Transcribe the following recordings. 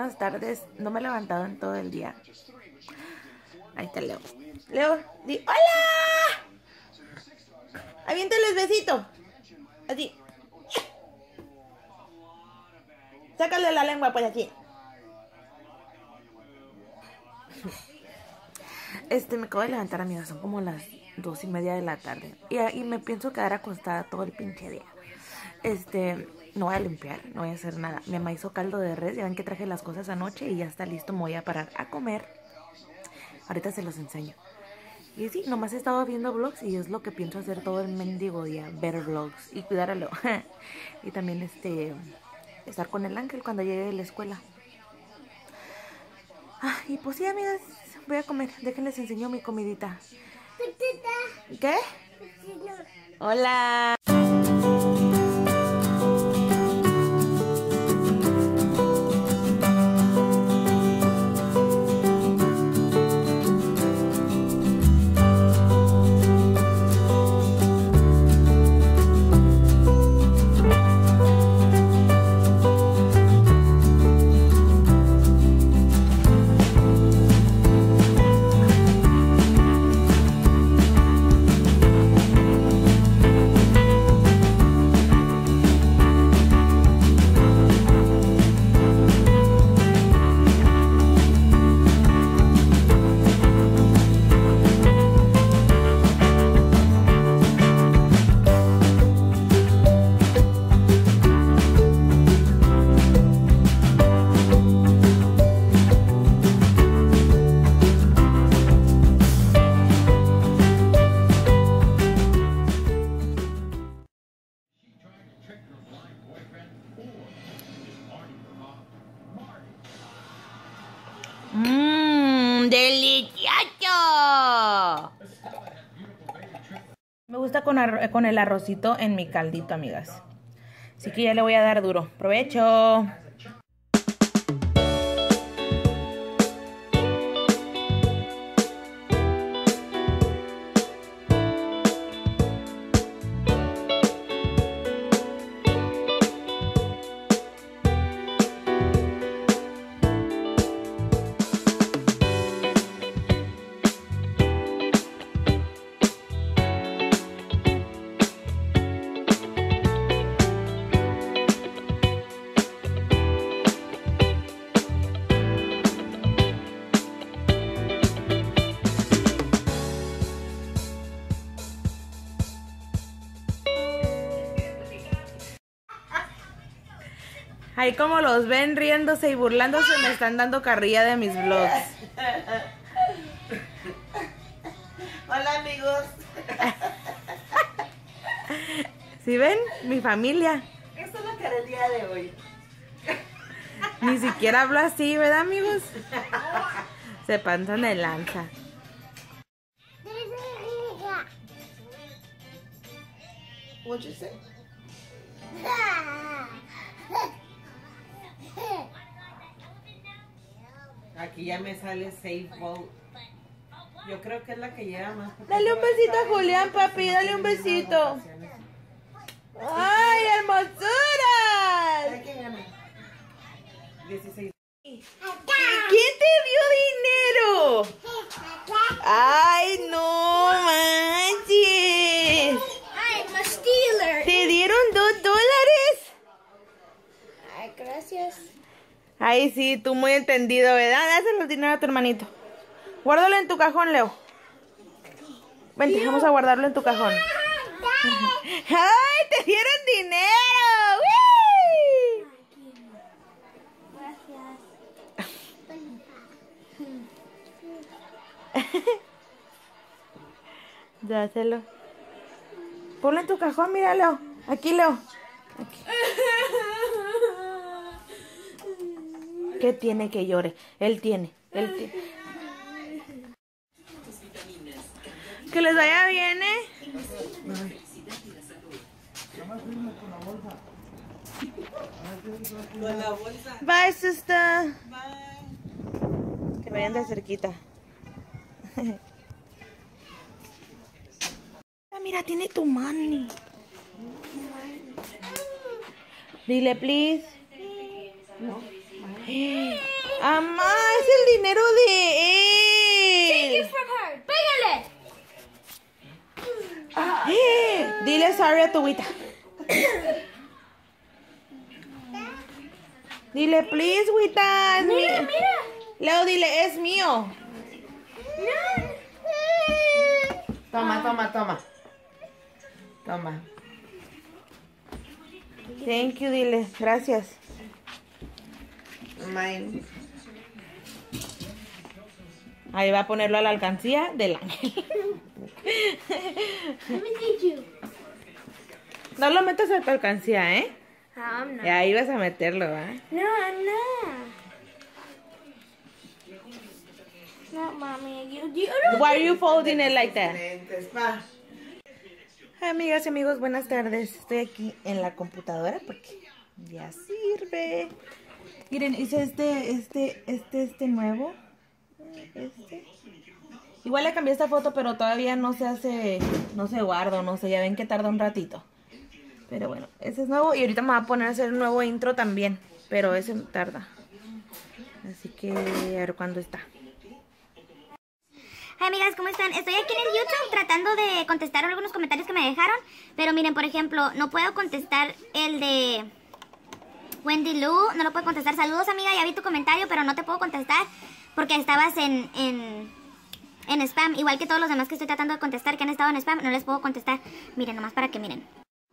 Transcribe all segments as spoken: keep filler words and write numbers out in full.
buenas tardes. No me he levantado en todo el día. Ahí está Leo. Leo, di ¡hola! Aviéntales besito. Así. Sácale la lengua pues así. Este, me acabo de levantar, amigas. Son como las dos y media de la tarde. Y, y me pienso quedar acostada todo el pinche día. Este, no voy a limpiar, no voy a hacer nada. Mi mamá hizo caldo de res. Ya ven que traje las cosas anoche y ya está listo. Me voy a parar a comer. Ahorita se los enseño. Y sí, nomás he estado viendo vlogs y es lo que pienso hacer todo el mendigo día. Ver vlogs y cuidar a Leo. Y también este, estar con el ángel cuando llegue de la escuela. Ah, y pues sí, amigas, voy a comer. Déjenles enseño mi comidita. ¿Qué? Hola. Mmm, delicioso. Me gusta con, con el arrocito en mi caldito, amigas. Así que ya le voy a dar duro. ¡Provecho! Ahí como los ven riéndose y burlándose, me están dando carrilla de mis vlogs. Hola, amigos. ¿Sí ven? Mi familia. Esta es la cara del día de hoy. Ni siquiera hablo así, ¿verdad, amigos? Se panzan de lanza. What'd you say? Aquí ya me sale Safe Vote. Yo creo que es la que lleva más. Dale un besito a Julián, papi, dale un besito. ¡Ay, hermosuras! ¿Quién gana? dieciséis. ¿Quién te dio dinero? ¡Ay, no manches! I'm a stealer. ¿Te dieron dos dólares? Ay, gracias. Ay, sí, tú muy entendido, ¿verdad? Dáselo el dinero a tu hermanito. Guárdalo en tu cajón, Leo. Vente, vamos a guardarlo en tu cajón. ¡Ay, te dieron dinero! ¡Uy! Gracias. Dáselo. Ponlo en tu cajón, mira, Leo. Aquí, Leo. Aquí. ¿Qué tiene que llore? Él tiene, él tiene. Que les vaya bien, ¿eh? Con la bolsa. Bye, sister. Bye. Que vayan de cerquita. Ah, mira, tiene tu money. Dile, please. No. Amá, es el dinero de Take él. it from her. Pégale. Eh, Dile sorry a tu Wita. Dile, please, Wita. Es Mira, mi- mira. Leo, dile, es mío. No. Toma, toma, toma. Toma. Thank you, dile. Gracias. Mine. Ahí va a ponerlo a la alcancía del ángel. Let me teach you. No lo metas a tu alcancía, ¿eh? I'm not. Y ahí vas a meterlo, ¿eh? No, I'm not. No, mommy. You, you don't. Why are you folding it like that? Diferentes, pa. Amigas y amigos, buenas tardes. Estoy aquí en la computadora porque ya sirve. Miren, hice este, este, este, este nuevo. Este. Igual le cambié esta foto, pero todavía no se hace, no se guarda, no sé, ya ven que tarda un ratito. Pero bueno, ese es nuevo y ahorita me voy a poner a hacer un nuevo intro también, pero ese tarda. Así que a ver cuándo está. Hi amigas, ¿cómo están? Estoy aquí en el YouTube tratando de contestar algunos comentarios que me dejaron. Pero miren, por ejemplo, no puedo contestar el de Wendy Lu. No lo puedo contestar. Saludos amiga, ya vi tu comentario, pero no te puedo contestar porque estabas en, en, en spam. Igual que todos los demás que estoy tratando de contestar que han estado en spam, no les puedo contestar. Miren, nomás para que miren.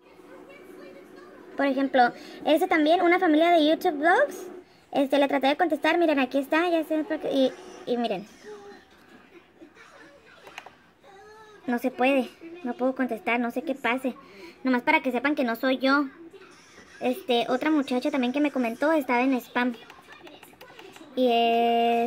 Por ejemplo, este también, una familia de YouTube Vlogs. Este, le traté de contestar, miren, aquí está, ya sé, y, y miren. No se puede, no puedo contestar, no sé qué pase. Nomás para que sepan que no soy yo. Este, otra muchacha también que me comentó estaba en spam. Y es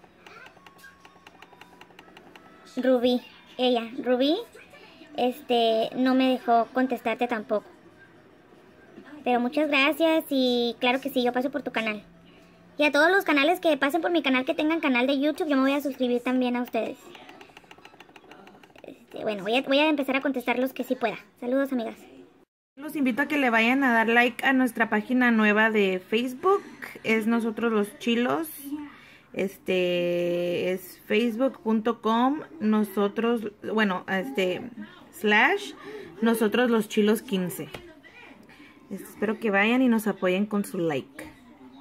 Rubí, ella, Rubí. Este, no me dejó contestarte tampoco. Pero muchas gracias y claro que sí, yo paso por tu canal. Y a todos los canales que pasen por mi canal, que tengan canal de YouTube, yo me voy a suscribir también a ustedes. Bueno, voy a, voy a empezar a contestar los que sí pueda. Saludos, amigas. Los invito a que le vayan a dar like a nuestra página nueva de Facebook. Es Nosotros los Chilos. Este es facebook punto com. Nosotros, bueno, este, slash, Nosotros los Chilos quince. Espero que vayan y nos apoyen con su like.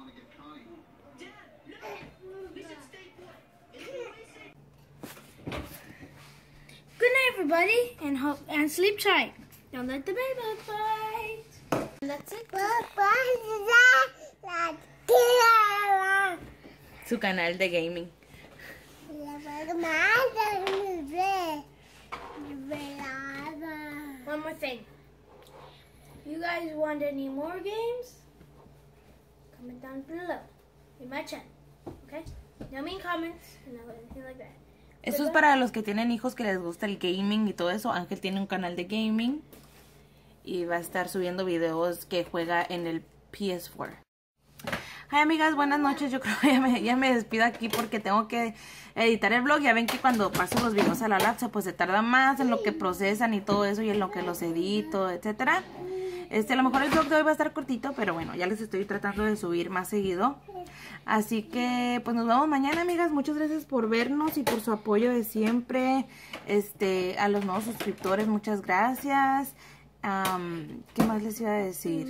Good night, everybody, and hope and sleep tight. Don't let the baby bite. That's it. Su canal de gaming. One more thing. You guys want any more games? Comment down below in my channel. Okay? No mean comments and no anything like that. Esto es para los que tienen hijos que les gusta el gaming y todo eso. Ángel tiene un canal de gaming y va a estar subiendo videos que juega en el P S cuatro. Hi amigas, buenas noches. Yo creo que ya me, ya me despido aquí porque tengo que editar el vlog. Ya ven que cuando paso los videos a la laptop pues se tarda más en lo que procesan y todo eso y en lo que los edito, etcétera. Este, a lo mejor el vlog de hoy va a estar cortito, pero bueno, ya les estoy tratando de subir más seguido. Así que, pues nos vemos mañana, amigas. Muchas gracias por vernos y por su apoyo de siempre. Este, a los nuevos suscriptores, muchas gracias. Um, ¿Qué más les iba a decir?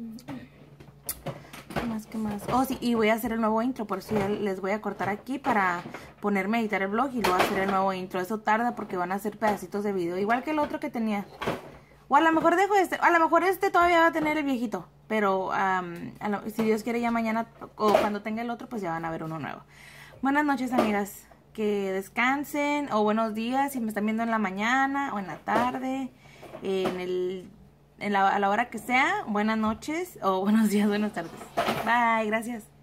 ¿Qué más, qué más? Oh, sí, y voy a hacer el nuevo intro, por eso ya les voy a cortar aquí para ponerme a editar el vlog y luego hacer el nuevo intro. Eso tarda porque van a ser pedacitos de video, igual que el otro que tenía. O a lo mejor dejo este, a lo mejor este todavía va a tener el viejito, pero um, a lo, si Dios quiere ya mañana o cuando tenga el otro pues ya van a ver uno nuevo. Buenas noches, amigas, que descansen, o buenos días si me están viendo en la mañana o en la tarde, en el, en la, a la hora que sea. Buenas noches o buenos días, buenas tardes. Bye, gracias.